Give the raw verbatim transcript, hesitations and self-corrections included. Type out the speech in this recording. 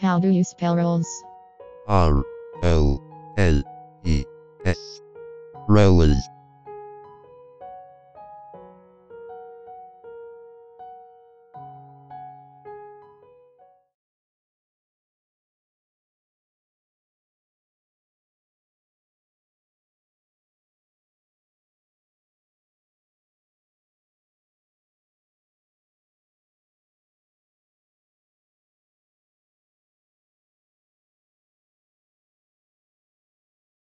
How do you spell rolls? R O L E S. Rollers.